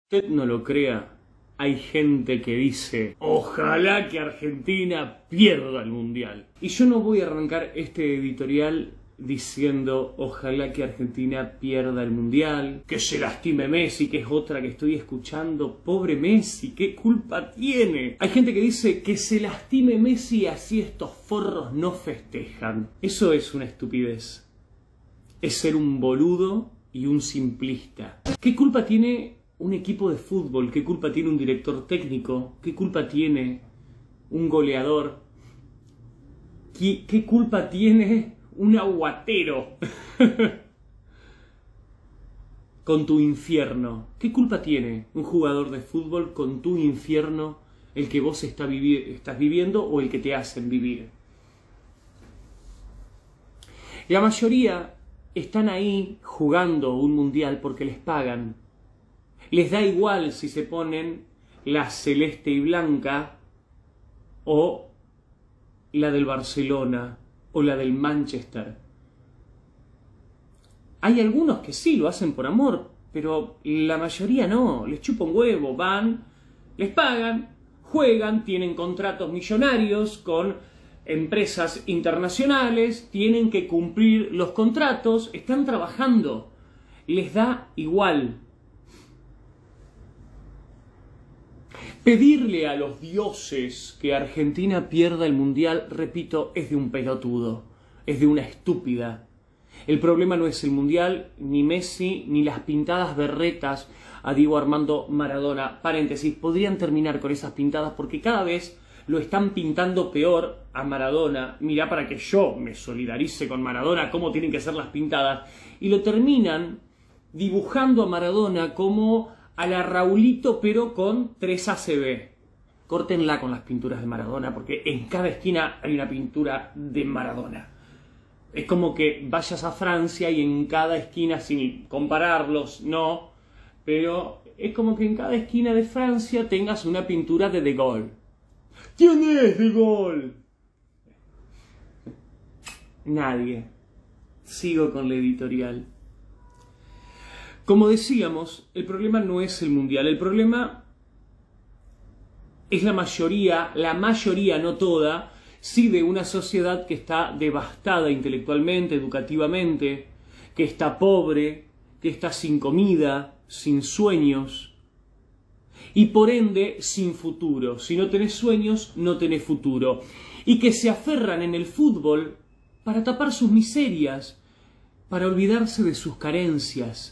Usted no lo crea, hay gente que dice, ojalá que Argentina pierda el Mundial. Y yo no voy a arrancar este editorial diciendo, ojalá que Argentina pierda el Mundial, que se lastime Messi, que es otra que estoy escuchando. Pobre Messi, ¿qué culpa tiene? Hay gente que dice que se lastime Messi, así estos forros no festejan. Eso es una estupidez. Es ser un boludo y un simplista. ¿Qué culpa tiene un equipo de fútbol? ¿Qué culpa tiene un director técnico? ¿Qué culpa tiene un goleador? ¿Qué culpa tiene un aguatero con tu infierno? ¿Qué culpa tiene un jugador de fútbol con tu infierno, el que vos estás viviendo o el que te hacen vivir? La mayoría están ahí jugando un mundial porque les pagan. Les da igual si se ponen la celeste y blanca o la del Barcelona o la del Manchester. Hay algunos que sí lo hacen por amor, pero la mayoría no. Les chupa un huevo, van, les pagan, juegan, tienen contratos millonarios con empresas internacionales, tienen que cumplir los contratos, están trabajando, les da igual. Pedirle a los dioses que Argentina pierda el Mundial, repito, es de un pelotudo, es de una estúpida. El problema no es el Mundial, ni Messi, ni las pintadas berretas a Diego Armando Maradona. Paréntesis, podrían terminar con esas pintadas porque cada vez lo están pintando peor a Maradona. Mirá, para que yo me solidarice con Maradona, cómo tienen que ser las pintadas. Y lo terminan dibujando a Maradona como a la Raulito, pero con 3 ACB. Córtenla con las pinturas de Maradona, porque en cada esquina hay una pintura de Maradona. Es como que vayas a Francia y en cada esquina, sin compararlos, no, pero es como que en cada esquina de Francia tengas una pintura de De Gaulle. ¿Quién es De Gaulle? Nadie. Sigo con la editorial. Como decíamos, el problema no es el Mundial, el problema es la mayoría, no toda, sí, de una sociedad que está devastada intelectualmente, educativamente, que está pobre, que está sin comida, sin sueños y por ende sin futuro. Si no tenés sueños, no tenés futuro. Y que se aferran en el fútbol para tapar sus miserias, para olvidarse de sus carencias.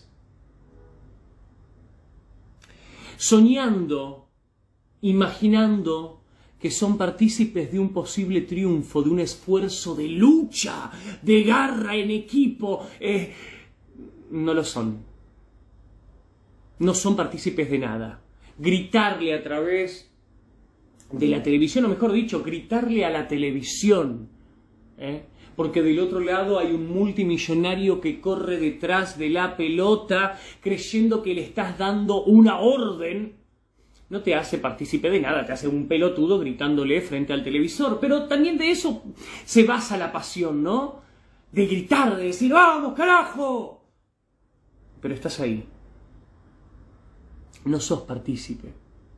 Soñando, imaginando que son partícipes de un posible triunfo, de un esfuerzo de lucha, de garra en equipo. No lo son. No son partícipes de nada. Gritarle a través de la televisión, o mejor dicho, gritarle a la televisión, porque del otro lado hay un multimillonario que corre detrás de la pelota creyendo que le estás dando una orden, no te hace partícipe de nada, te hace un pelotudo gritándole frente al televisor. Pero también de eso se basa la pasión, ¿no? De gritar, de decir, ¡vamos, carajo! Pero estás ahí. No sos partícipe.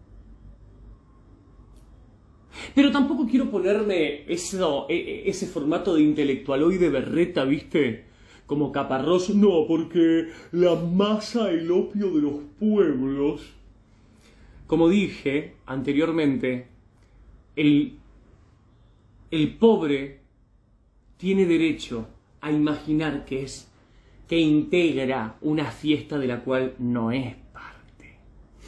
Pero tampoco quiero ponerme ese formato de intelectualoide berreta, ¿viste? Como Caparrós. No, porque la masa, el opio de los pueblos. Como dije anteriormente, el pobre tiene derecho a imaginar que integra una fiesta de la cual no es parte.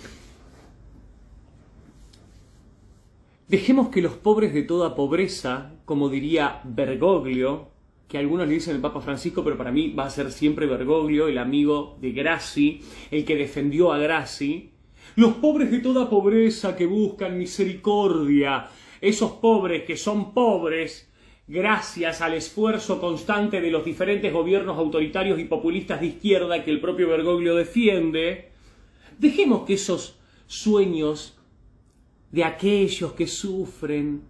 Dejemos que los pobres de toda pobreza, como diría Bergoglio, que algunos le dicen el Papa Francisco, pero para mí va a ser siempre Bergoglio, el amigo de Grassi, el que defendió a Grassi. Los pobres de toda pobreza que buscan misericordia, esos pobres que son pobres gracias al esfuerzo constante de los diferentes gobiernos autoritarios y populistas de izquierda que el propio Bergoglio defiende. Dejemos que esos sueños de aquellos que sufren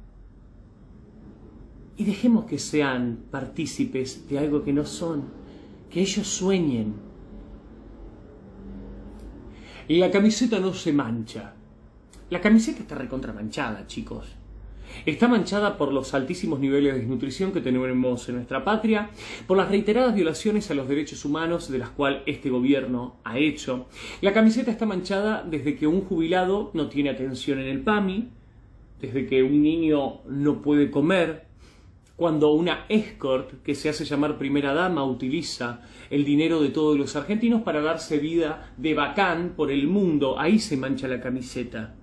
y dejemos que sean partícipes de algo que no son, que ellos sueñen. La camiseta no se mancha. La camiseta está recontra manchada, chicos. Está manchada por los altísimos niveles de desnutrición que tenemos en nuestra patria, por las reiteradas violaciones a los derechos humanos de las cuales este gobierno ha hecho. La camiseta está manchada desde que un jubilado no tiene atención en el PAMI, desde que un niño no puede comer, cuando una escort que se hace llamar primera dama utiliza el dinero de todos los argentinos para darse vida de bacán por el mundo. Ahí se mancha la camiseta.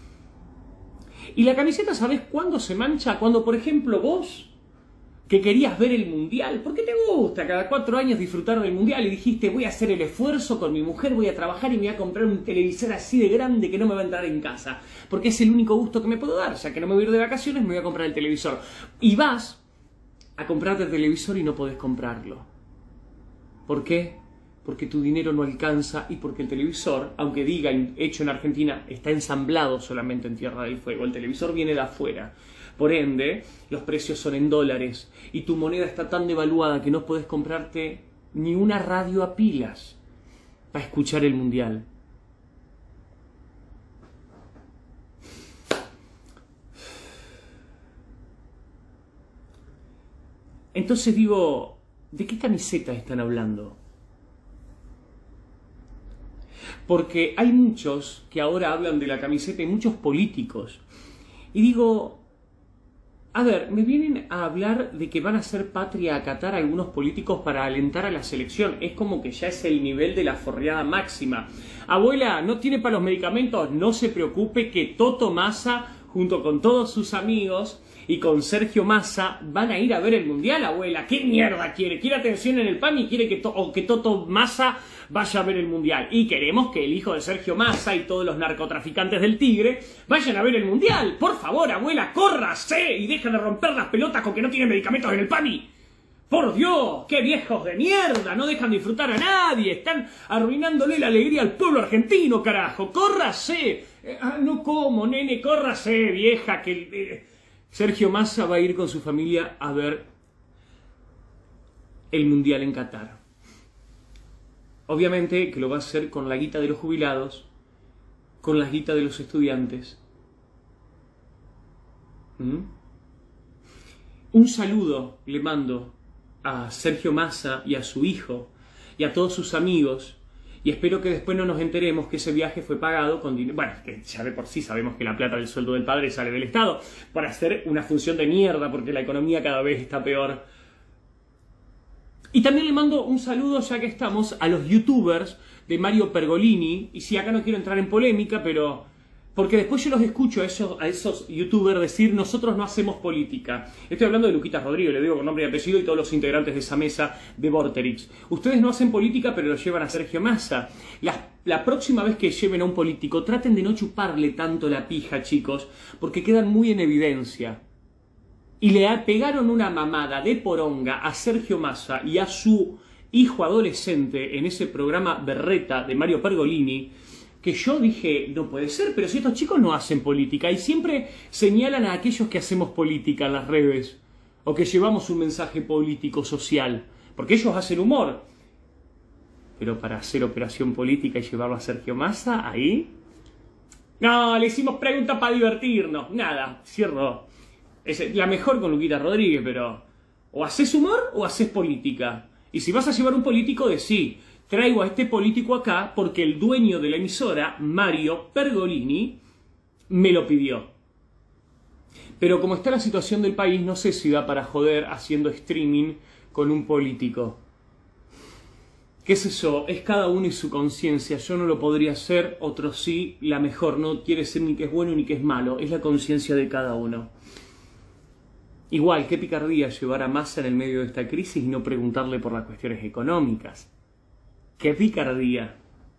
Y la camiseta, ¿sabés cuándo se mancha? Cuando, por ejemplo, vos, que querías ver el Mundial, porque te gusta cada 4 años disfrutar del Mundial y dijiste, voy a hacer el esfuerzo con mi mujer, voy a trabajar y me voy a comprar un televisor así de grande que no me va a entrar en casa, porque es el único gusto que me puedo dar, ya que no me voy a ir de vacaciones, me voy a comprar el televisor. Y vas a comprarte el televisor y no podés comprarlo. ¿Por qué? Porque tu dinero no alcanza y porque el televisor, aunque diga hecho en Argentina, está ensamblado solamente en Tierra del Fuego. El televisor viene de afuera. Por ende, los precios son en dólares y tu moneda está tan devaluada que no podés comprarte ni una radio a pilas para escuchar el Mundial. Entonces digo, ¿de qué camiseta están hablando? Porque hay muchos que ahora hablan de la camiseta y muchos políticos. Y digo, a ver, me vienen a hablar de que van a hacer patria a Qatar algunos políticos para alentar a la selección. Es como que ya es el nivel de la forreada máxima. Abuela, ¿no tiene para los medicamentos? No se preocupe que Toto Massa, junto con todos sus amigos y con Sergio Massa, van a ir a ver el Mundial, abuela. ¿Qué mierda quiere? ¿Quiere atención en el PAN y quiere que Toto Massa vaya a ver el Mundial? Y queremos que el hijo de Sergio Massa y todos los narcotraficantes del Tigre vayan a ver el Mundial. Por favor, abuela, córrase y dejen de romper las pelotas con que no tienen medicamentos en el PAMI. ¡Por Dios! ¡Qué viejos de mierda! No dejan disfrutar a nadie. Están arruinándole la alegría al pueblo argentino, carajo. ¡Córrase! No como, nene, córrase, vieja, que Sergio Massa va a ir con su familia a ver el Mundial en Qatar. Obviamente que lo va a hacer con la guita de los jubilados, con la guita de los estudiantes. Un saludo le mando a Sergio Massa y a su hijo y a todos sus amigos, y espero que después no nos enteremos que ese viaje fue pagado con dinero. Bueno, que ya de por sí sabemos que la plata del sueldo del padre sale del Estado para hacer una función de mierda porque la economía cada vez está peor. Y también le mando un saludo, ya que estamos, a los youtubers de Mario Pergolini. Y sí, acá no quiero entrar en polémica, pero porque después yo los escucho a esos youtubers decir, nosotros no hacemos política. Estoy hablando de Luquitas Rodríguez, le digo con nombre y apellido, y todos los integrantes de esa mesa de Vorterix. Ustedes no hacen política, pero lo llevan a Sergio Massa. La próxima vez que lleven a un político, traten de no chuparle tanto la pija, chicos, porque quedan muy en evidencia. Y le pegaron una mamada de poronga a Sergio Massa y a su hijo adolescente en ese programa Berreta de Mario Pergolini, que yo dije, no puede ser, pero si estos chicos no hacen política, y siempre señalan a aquellos que hacemos política en las redes, o que llevamos un mensaje político social, porque ellos hacen humor. Pero para hacer operación política y llevarlo a Sergio Massa, ahí... No, le hicimos preguntas para divertirnos. Nada, cierro. Es la mejor con Luquita Rodríguez, pero... o haces humor o haces política. Y si vas a llevar un político, decí... traigo a este político acá porque el dueño de la emisora, Mario Pergolini, me lo pidió. Pero como está la situación del país, no sé si da para joder haciendo streaming con un político. ¿Qué es eso? Es cada uno y su conciencia. Yo no lo podría hacer, otros sí. La mejor no quiere ser ni que es bueno ni que es malo. Es la conciencia de cada uno. Igual, qué picardía llevar a Massa en el medio de esta crisis y no preguntarle por las cuestiones económicas. ¡Qué picardía!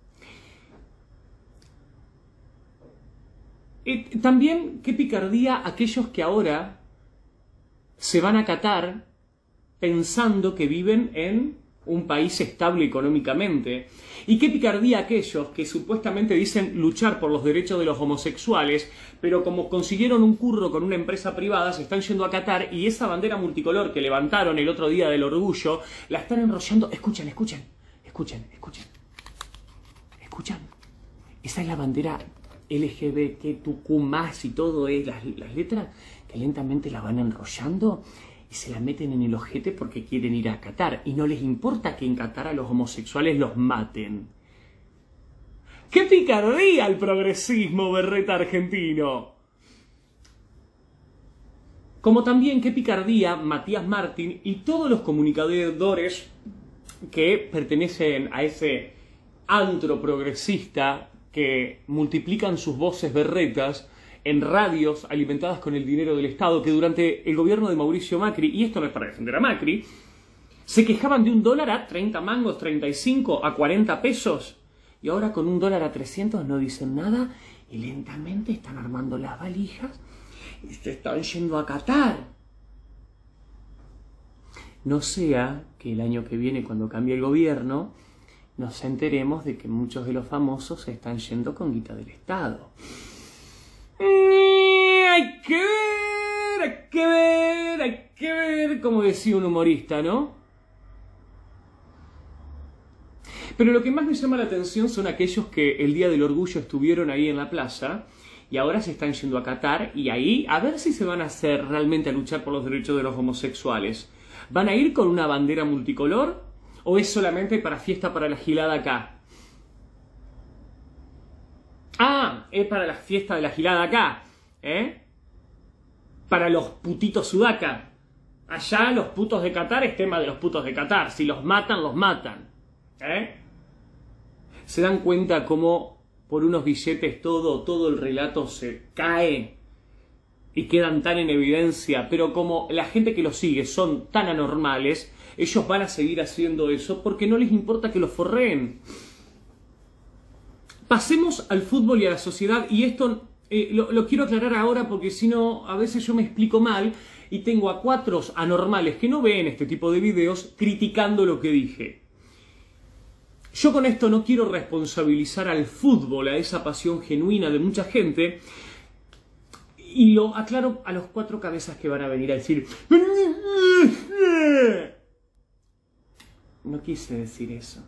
También, qué picardía aquellos que ahora se van a Qatar pensando que viven en un país estable económicamente. Y qué picardía aquellos que supuestamente dicen luchar por los derechos de los homosexuales, pero como consiguieron un curro con una empresa privada, se están yendo a Qatar y esa bandera multicolor que levantaron el otro día del orgullo, la están enrollando. Escuchen. Esa es la bandera LGBTQ+, y todo es las letras que lentamente la van enrollando y se la meten en el ojete porque quieren ir a Qatar. Y no les importa que en Qatar a los homosexuales los maten. ¡Qué picardía el progresismo berreta argentino! Como también qué picardía Matías Martín y todos los comunicadores que pertenecen a ese antro progresista que multiplican sus voces berretas en radios alimentadas con el dinero del Estado, que durante el gobierno de Mauricio Macri, y esto no es para defender a Macri, se quejaban de $1 a 30 mangos, 35 a 40 pesos, y ahora con $1 a 300 no dicen nada y lentamente están armando las valijas y se están yendo a Qatar. No sea que el año que viene, cuando cambie el gobierno, nos enteremos de que muchos de los famosos se están yendo con guita del Estado. Hay que ver, hay que ver, hay que ver, como decía un humorista, ¿no? Pero lo que más me llama la atención son aquellos que el Día del Orgullo estuvieron ahí en la plaza y ahora se están yendo a Qatar, y ahí a ver si se van a hacer realmente a luchar por los derechos de los homosexuales. ¿Van a ir con una bandera multicolor o es solamente para fiesta para la gilada acá? Ah, es para la fiesta de la gilada acá, ¿eh? Para los putitos sudaca. Allá los putos de Qatar es tema de los putos de Qatar. Si los matan, los matan, ¿eh? ¿Se dan cuenta cómo por unos billetes todo el relato se cae y quedan tan en evidencia? Pero como la gente que los sigue son tan anormales, ellos van a seguir haciendo eso porque no les importa que los forreen. Pasemos al fútbol y a la sociedad, y esto lo quiero aclarar ahora porque si no, a veces yo me explico mal y tengo a 4 anormales que no ven este tipo de videos criticando lo que dije. Yo con esto no quiero responsabilizar al fútbol, a esa pasión genuina de mucha gente, y lo aclaro a los 4 cabezas que van a venir a decir: no quise decir eso.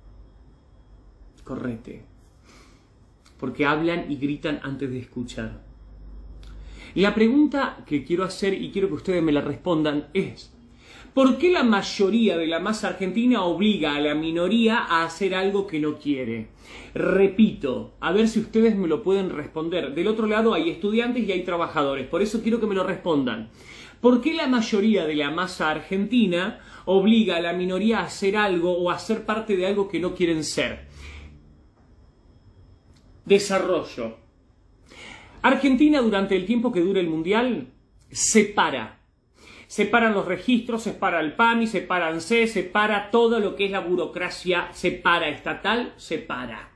Correte. Porque hablan y gritan antes de escuchar. La pregunta que quiero hacer, y quiero que ustedes me la respondan, es: ¿por qué la mayoría de la masa argentina obliga a la minoría a hacer algo que no quiere? Repito, a ver si ustedes me lo pueden responder. Del otro lado hay estudiantes y hay trabajadores, por eso quiero que me lo respondan. ¿Por qué la mayoría de la masa argentina obliga a la minoría a hacer algo o a ser parte de algo que no quieren ser? Desarrollo. Argentina, durante el tiempo que dure el Mundial, separan los registros, separa el PAMI, separa ANSES, separa todo lo que es la burocracia, separa estatal, separa.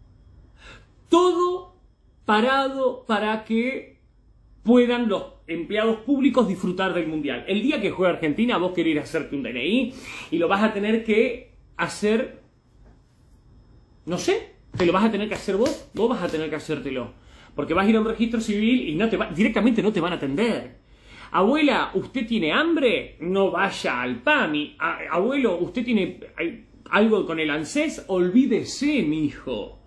Todo parado para que puedan los empleados públicos disfrutar del Mundial. El día que juega Argentina, vos querés ir a hacerte un DNI y lo vas a tener que hacer, no sé, te lo vas a tener que hacer vos vas a tener que hacértelo. Porque vas a ir a un registro civil y directamente no te van a atender. Abuela, ¿usted tiene hambre? No vaya al PAMI. Abuelo, ¿usted tiene algo con el ANSES? Olvídese, mijo.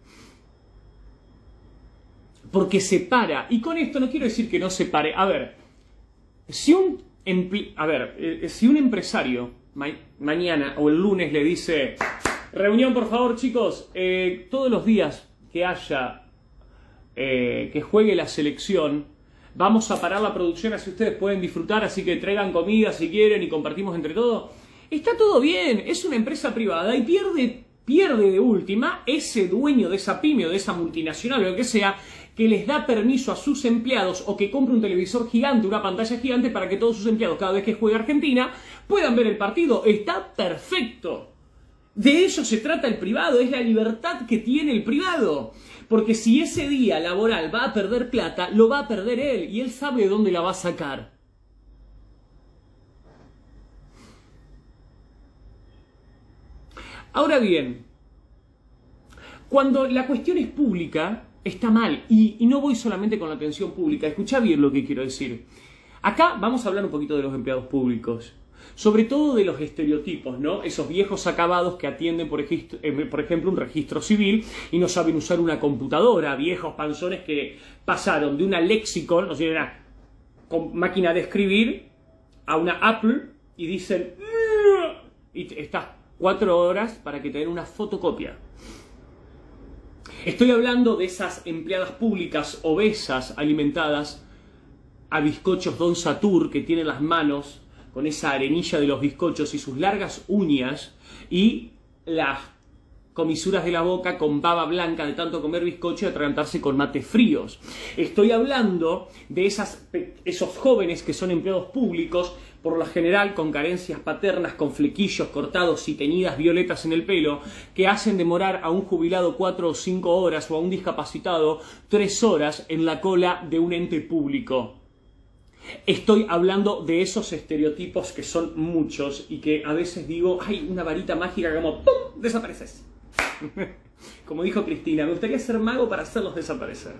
Porque separa. Y con esto no quiero decir que no separe. A ver, si un empresario mañana o el lunes le dice: reunión, por favor, chicos, todos los días que haya que juegue la selección, vamos a parar la producción, así ustedes pueden disfrutar, así que traigan comida si quieren y compartimos entre todos. Está todo bien, es una empresa privada y pierde de última ese dueño de esa pyme o de esa multinacional o lo que sea, que les da permiso a sus empleados o que compre un televisor gigante, una pantalla gigante para que todos sus empleados, cada vez que juegue Argentina, puedan ver el partido. Está perfecto. De eso se trata el privado, es la libertad que tiene el privado. Porque si ese día laboral va a perder plata, lo va a perder él y él sabe de dónde la va a sacar. Ahora bien, cuando la cuestión es pública, está mal. Y no voy solamente con la atención pública. Escuchá bien lo que quiero decir. Acá vamos a hablar un poquito de los empleados públicos. sobre todo de los estereotipos, ¿no? Esos viejos acabados que atienden, por ejemplo, un registro civil y no saben usar una computadora, viejos panzones que pasaron de una Lexicon, o sea, una máquina de escribir, a una Apple y dicen, y estás 4 horas para que te den una fotocopia. Estoy hablando de esas empleadas públicas obesas, alimentadas a bizcochos Don Satur, que tienen las manos con esa arenilla de los bizcochos y sus largas uñas y las comisuras de la boca con baba blanca de tanto comer bizcocho y atragantarse con mates fríos. Estoy hablando de esos jóvenes que son empleados públicos, por lo general con carencias paternas, con flequillos cortados y teñidas violetas en el pelo, que hacen demorar a un jubilado 4 o 5 horas o a un discapacitado 3 horas en la cola de un ente público. Estoy hablando de esos estereotipos que son muchos y que a veces digo, hay una varita mágica que como ¡pum! Desapareces. Como dijo Cristina, me gustaría ser mago para hacerlos desaparecer.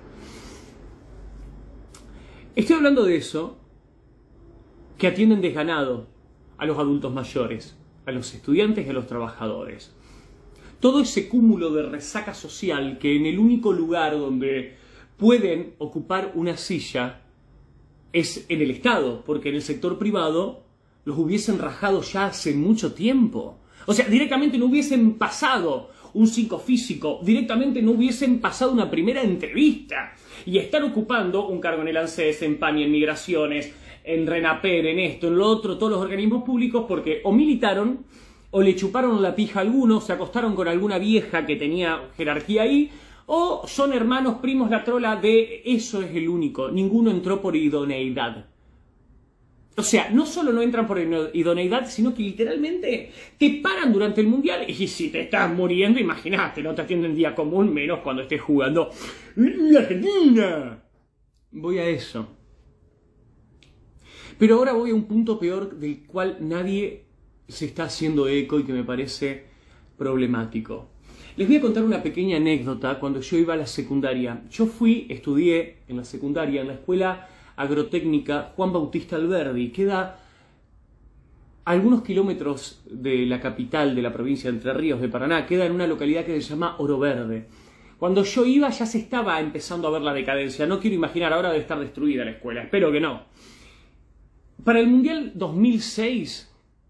Estoy hablando de eso que atienden desganado a los adultos mayores, a los estudiantes y a los trabajadores. Todo ese cúmulo de resaca social que en el único lugar donde pueden ocupar una silla es en el Estado, porque en el sector privado los hubiesen rajado ya hace mucho tiempo. O sea, directamente no hubiesen pasado un psicofísico, directamente no hubiesen pasado una primera entrevista. Y están ocupando un cargo en el ANSES, en PAMI, en Migraciones, en RENAPER, en esto, en lo otro, todos los organismos públicos, porque o militaron, o le chuparon la pija a algunos, se acostaron con alguna vieja que tenía jerarquía ahí, o son hermanos, primos, la trola de eso es el único. Ninguno entró por idoneidad. O sea, no solo no entran por idoneidad, sino que literalmente te paran durante el mundial y si te estás muriendo, imagínate, no te atienden día común, menos cuando estés jugando la Argentina. Voy a eso. Pero ahora voy a un punto peor del cual nadie se está haciendo eco y que me parece problemático. Les voy a contar una pequeña anécdota cuando yo iba a la secundaria. Yo estudié en la secundaria, en la escuela agrotécnica Juan Bautista Alberdi, queda a algunos kilómetros de la capital de la provincia de Entre Ríos, de Paraná, queda en una localidad que se llama Oro Verde. Cuando yo iba ya se estaba empezando a ver la decadencia. No quiero imaginar, ahora debe estar destruida la escuela, espero que no. Para el Mundial 2006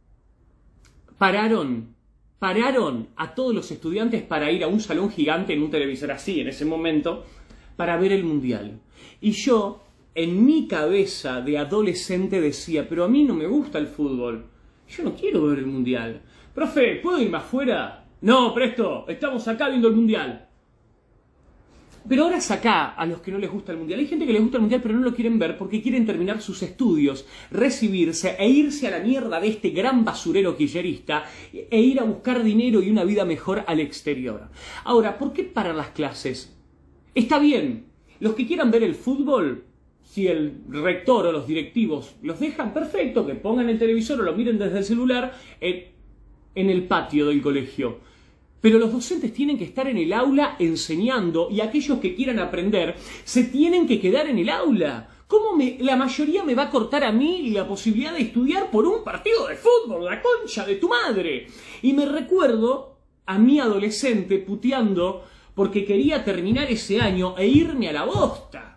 pararon a todos los estudiantes para ir a un salón gigante en un televisor así, en ese momento, para ver el Mundial. Y yo, en mi cabeza de adolescente, decía, pero a mí no me gusta el fútbol. Yo no quiero ver el Mundial. Profe, ¿puedo irme afuera? No, presto, estamos acá viendo el Mundial. Pero ahora sacá a los que no les gusta el Mundial. Hay gente que les gusta el Mundial pero no lo quieren ver porque quieren terminar sus estudios, recibirse e irse a la mierda de este gran basurero kirchnerista e ir a buscar dinero y una vida mejor al exterior. Ahora, ¿por qué paran las clases? Está bien, los que quieran ver el fútbol, si el rector o los directivos los dejan, perfecto, que pongan el televisor o lo miren desde el celular en el patio del colegio. Pero los docentes tienen que estar en el aula enseñando y aquellos que quieran aprender se tienen que quedar en el aula. ¿Cómo la mayoría me va a cortar a mí la posibilidad de estudiar por un partido de fútbol? ¡La concha de tu madre! Y me recuerdo a mi adolescente puteando porque quería terminar ese año e irme a la bosta.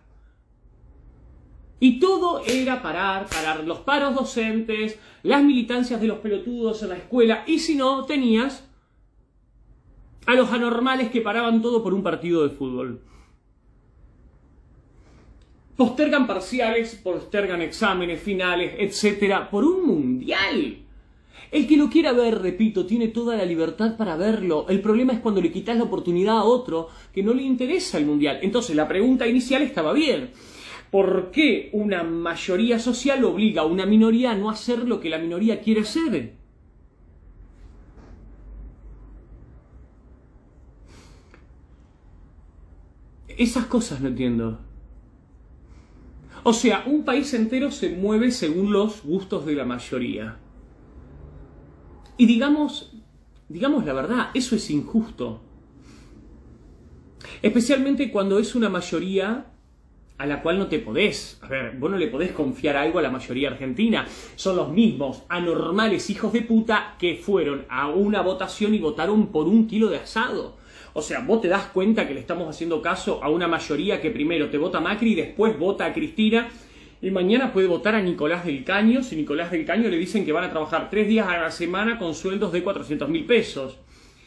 Y todo era parar los paros docentes, las militancias de los pelotudos en la escuela, y si no, tenías a los anormales que paraban todo por un partido de fútbol. Postergan parciales, postergan exámenes finales, etc. por un mundial. El que lo quiera ver, repito, tiene toda la libertad para verlo. El problema es cuando le quitas la oportunidad a otro que no le interesa el mundial. Entonces la pregunta inicial estaba bien. ¿Por qué una mayoría social obliga a una minoría a no hacer lo que la minoría quiere hacer? Esas cosas no entiendo. O sea, un país entero se mueve según los gustos de la mayoría. Y digamos la verdad, eso es injusto. Especialmente cuando es una mayoría a la cual no te podés, a ver, vos no le podés confiar algo a la mayoría argentina. Son los mismos anormales hijos de puta que fueron a una votación y votaron por 1 kilo de asado. O sea, vos te das cuenta que le estamos haciendo caso a una mayoría que primero te vota Macri y después vota a Cristina, y mañana puede votar a Nicolás del Caño si Nicolás del Caño le dicen que van a trabajar 3 días a la semana con sueldos de 400.000 pesos.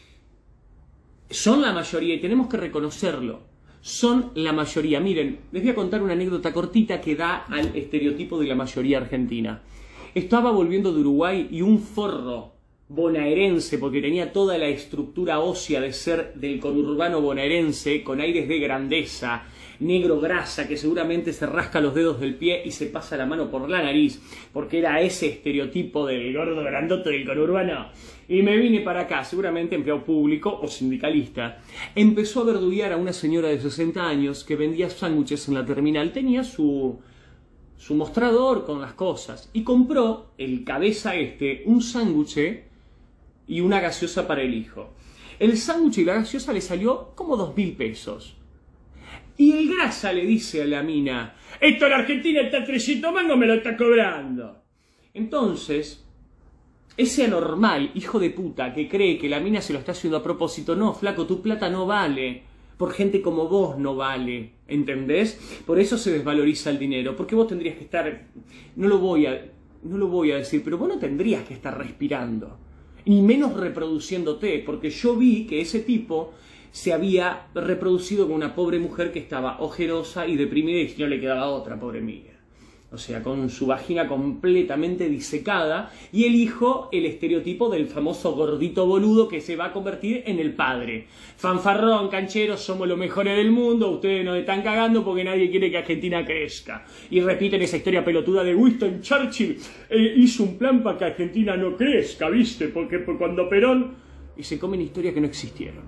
Son la mayoría y tenemos que reconocerlo. Son la mayoría. Miren, les voy a contar una anécdota cortita que da al estereotipo de la mayoría argentina. Estaba volviendo de Uruguay y un forro bonaerense, porque tenía toda la estructura ósea de ser del conurbano bonaerense, con aires de grandeza, negro grasa, que seguramente se rasca los dedos del pie y se pasa la mano por la nariz, porque era ese estereotipo del gordo grandote del conurbano. Y me vine para acá, seguramente empleado público o sindicalista. Empezó a verduguear a una señora de 60 años que vendía sándwiches en la terminal. Tenía su mostrador con las cosas y compró el cabeza un sándwich y una gaseosa para el hijo. El sándwich y la gaseosa le salió como 2.000 pesos. Y el grasa le dice a la mina: esto en Argentina está 300 mangos, me lo está cobrando. Entonces, ese anormal hijo de puta que cree que la mina se lo está haciendo a propósito, no, flaco, tu plata no vale. Por gente como vos no vale, ¿entendés? Por eso se desvaloriza el dinero, porque vos tendrías que estar, no lo voy a decir, pero vos no tendrías que estar respirando, ni menos reproduciéndote, porque yo vi que ese tipo se había reproducido con una pobre mujer que estaba ojerosa y deprimida y no le quedaba otra, pobre mía. O sea, con su vagina completamente disecada, y el hijo, el estereotipo del famoso gordito boludo que se va a convertir en el padre. Fanfarrón, canchero, somos los mejores del mundo, ustedes nos están cagando porque nadie quiere que Argentina crezca. Y repiten esa historia pelotuda de Winston Churchill, hizo un plan para que Argentina no crezca, ¿viste? Porque cuando Perón... Y se comen historias que no existieron.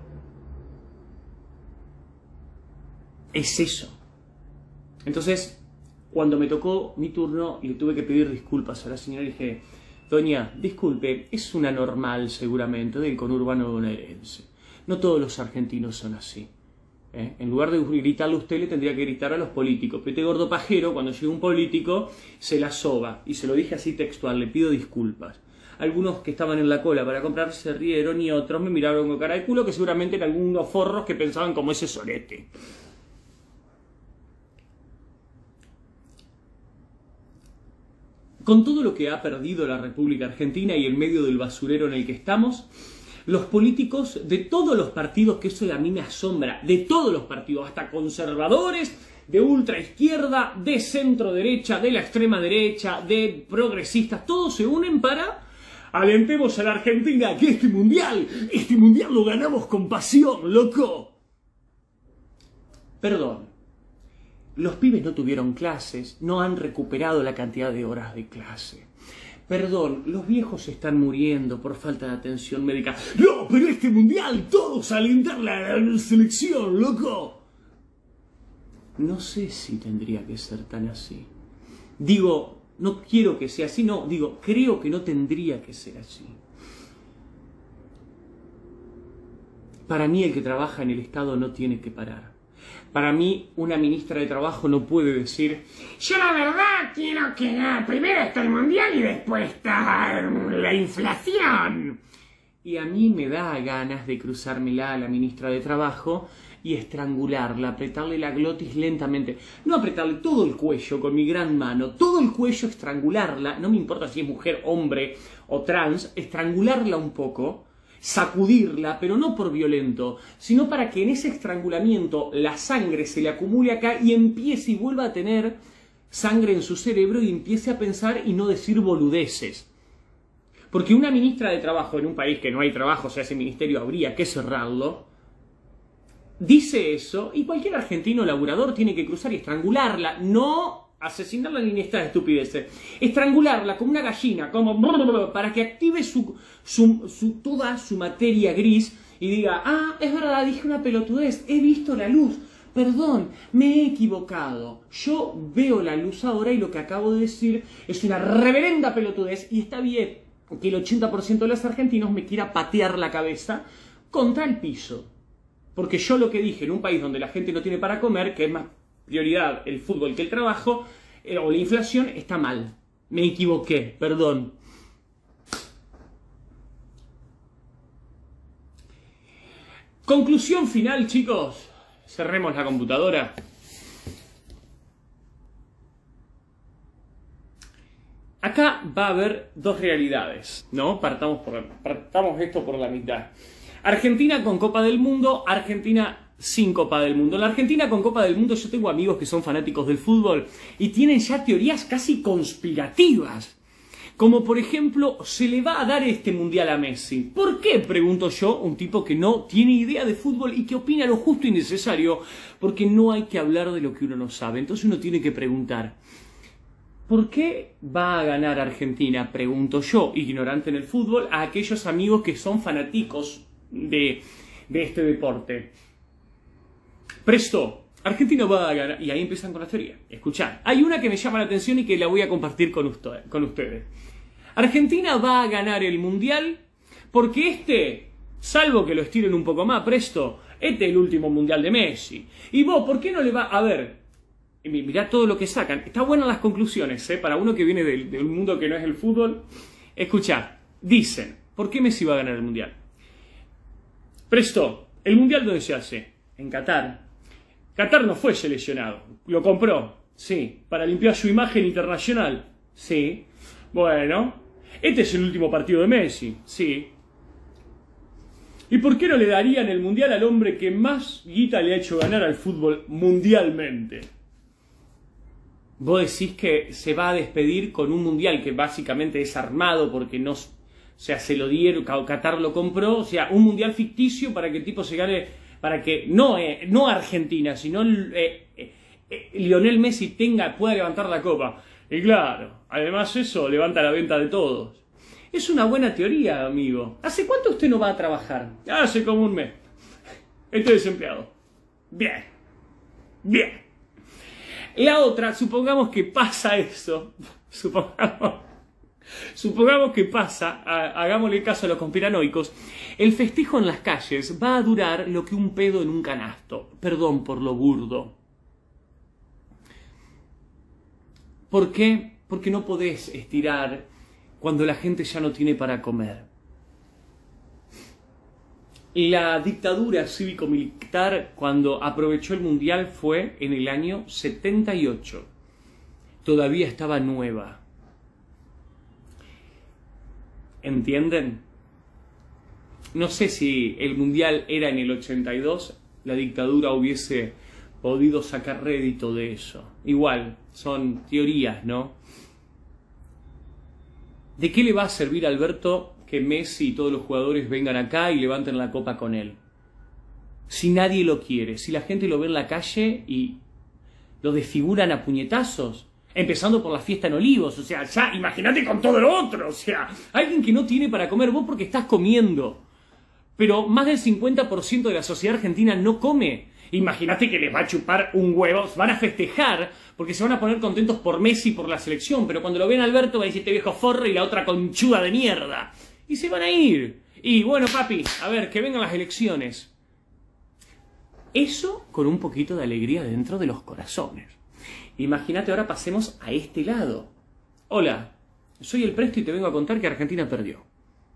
Es eso. Entonces, cuando me tocó mi turno, le tuve que pedir disculpas a la señora y dije: doña, disculpe, es una normal seguramente del conurbano bonaerense. No todos los argentinos son así. En lugar de gritarle a usted, le tendría que gritar a los políticos. Pete gordo pajero, cuando llega un político, se la soba. Y se lo dije así textual, le pido disculpas. Algunos que estaban en la cola para comprar se rieron y otros me miraron con cara de culo, que seguramente eran algunos forros que pensaban como ese sorete. Con todo lo que ha perdido la República Argentina y en medio del basurero en el que estamos, los políticos de todos los partidos, que eso a mí me asombra, de todos los partidos, hasta conservadores, de ultraizquierda, de centro derecha, de la extrema derecha, de progresistas, todos se unen para: alentemos a la Argentina, que este mundial lo ganamos con pasión, loco. Perdón. Los pibes no tuvieron clases, no han recuperado la cantidad de horas de clase. Perdón, los viejos se están muriendo por falta de atención médica. No, pero este mundial, todos a alentar la selección, loco. No sé si tendría que ser tan así. Digo, no quiero que sea así, no, digo, creo que no tendría que ser así. Para mí, el que trabaja en el Estado no tiene que parar. Para mí, una ministra de Trabajo no puede decir: yo la verdad quiero que primero está el mundial y después está la inflación. Y a mí me da ganas de cruzármela a la ministra de Trabajo y estrangularla, apretarle la glotis lentamente. No apretarle todo el cuello con mi gran mano, todo el cuello, estrangularla, no me importa si es mujer, hombre o trans, estrangularla un poco, sacudirla, pero no por violento, sino para que en ese estrangulamiento la sangre se le acumule acá y empiece y vuelva a tener sangre en su cerebro y empiece a pensar y no decir boludeces. Porque una ministra de Trabajo en un país que no hay trabajo, o sea, ese ministerio habría que cerrarlo, dice eso y cualquier argentino laburador tiene que cruzar y estrangularla, no asesinarla ni estas estupideces, estrangularla como una gallina, como para que active toda su materia gris y diga: ah, es verdad, dije una pelotudez, he visto la luz, perdón, me he equivocado, yo veo la luz ahora y lo que acabo de decir es una reverenda pelotudez, y está bien que el 80% de los argentinos me quiera patear la cabeza contra el piso, porque yo lo que dije en un país donde la gente no tiene para comer, que es más prioridad el fútbol que el trabajo, o la inflación, está mal. Me equivoqué, perdón. Conclusión final, chicos. Cerremos la computadora. Acá va a haber dos realidades, ¿no? Partamos esto por la mitad. Argentina con Copa del Mundo, Argentina sin Copa del Mundo. La Argentina con Copa del Mundo, yo tengo amigos que son fanáticos del fútbol y tienen ya teorías casi conspirativas. Como por ejemplo, se le va a dar este mundial a Messi. ¿Por qué? Pregunto yo, un tipo que no tiene idea de fútbol y que opina lo justo y necesario, porque no hay que hablar de lo que uno no sabe. Entonces uno tiene que preguntar, ¿por qué va a ganar Argentina? Pregunto yo, ignorante en el fútbol, a aquellos amigos que son fanáticos de este deporte. Presto, Argentina va a ganar. Y ahí empiezan con la teoría. Escuchad, hay una que me llama la atención y que la voy a compartir con ustedes. Argentina va a ganar el mundial porque salvo que lo estiren un poco más, Presto, este es el último mundial de Messi. Y vos, ¿por qué no le va a ver? Mirá todo lo que sacan. Está buenas las conclusiones, ¿eh? Para uno que viene de un mundo que no es el fútbol. Escuchá, dicen, ¿por qué Messi va a ganar el mundial? Presto, ¿el mundial dónde se hace? En Qatar. Qatar no fue seleccionado, lo compró, sí. Para limpiar su imagen internacional, sí. Bueno, este es el último partido de Messi, sí. ¿Y por qué no le darían el mundial al hombre que más guita le ha hecho ganar al fútbol mundialmente? Vos decís que se va a despedir con un mundial que básicamente es armado porque no, o sea, se lo dieron, Qatar lo compró, o sea, un mundial ficticio para que el tipo se gane, para que no Argentina, sino Lionel Messi pueda levantar la copa. Y claro, además eso levanta la venta de todos. Es una buena teoría, amigo. ¿Hace cuánto usted no va a trabajar? Hace como un mes. Estoy desempleado. Bien. Bien. La otra, supongamos que pasa eso. Supongamos que pasa, hagámosle caso a los conspiranoicos. El festejo en las calles va a durar lo que un pedo en un canasto. Perdón por lo burdo. ¿Por qué? Porque no podés estirar cuando la gente ya no tiene para comer. La dictadura cívico-militar, cuando aprovechó el mundial, fue en el año 78. Todavía estaba nueva. ¿Entienden? No sé si el mundial era en el 82, la dictadura hubiese podido sacar rédito de eso. Igual, son teorías, ¿no? ¿De qué le va a servir a Alberto que Messi y todos los jugadores vengan acá y levanten la copa con él? Si nadie lo quiere, si la gente lo ve en la calle y lo desfiguran a puñetazos, empezando por la fiesta en Olivos, o sea, ya imagínate con todo lo otro, o sea, alguien que no tiene para comer, vos porque estás comiendo, pero más del 50% de la sociedad argentina no come. Imagínate que les va a chupar un huevo, van a festejar porque se van a poner contentos por Messi y por la selección, pero cuando lo ven a Alberto va a decir este viejo forro y la otra conchuda de mierda. Y se van a ir. Y bueno, papi, a ver, que vengan las elecciones. Eso con un poquito de alegría dentro de los corazones. Imagínate, ahora pasemos a este lado. Hola, soy el Presto y te vengo a contar que Argentina perdió.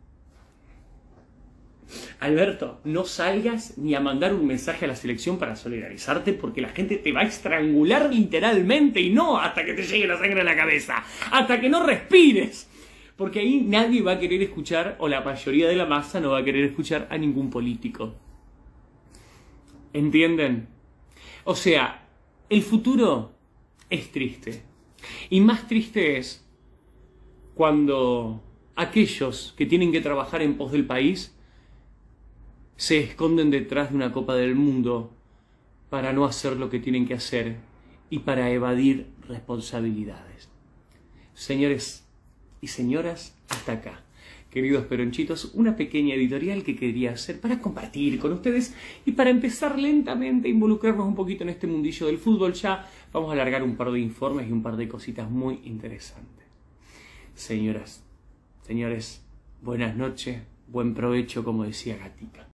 Alberto, no salgas ni a mandar un mensaje a la selección para solidarizarte porque la gente te va a estrangular literalmente y no hasta que te llegue la sangre a la cabeza, hasta que no respires. Porque ahí nadie va a querer escuchar, o la mayoría de la masa no va a querer escuchar a ningún político. ¿Entienden? O sea, el futuro es triste. Y más triste es cuando aquellos que tienen que trabajar en pos del país se esconden detrás de una Copa del Mundo para no hacer lo que tienen que hacer y para evadir responsabilidades. Señores y señoras, hasta acá. Queridos peronchitos, una pequeña editorial que quería hacer para compartir con ustedes y para empezar lentamente a involucrarnos un poquito en este mundillo del fútbol. Ya vamos a alargar un par de informes y un par de cositas muy interesantes. Señoras, señores, buenas noches, buen provecho, como decía Gatica.